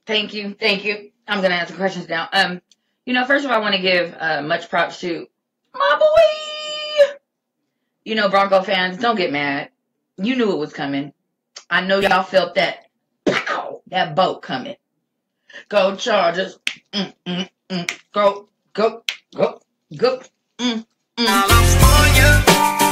Thank you. Thank you. I'm going to answer questions now. First of all, I want to give much props to my boy. Bronco fans, don't get mad. You knew it was coming. I know y'all felt that pow, that boat coming. Go Chargers. Go, go, go, go.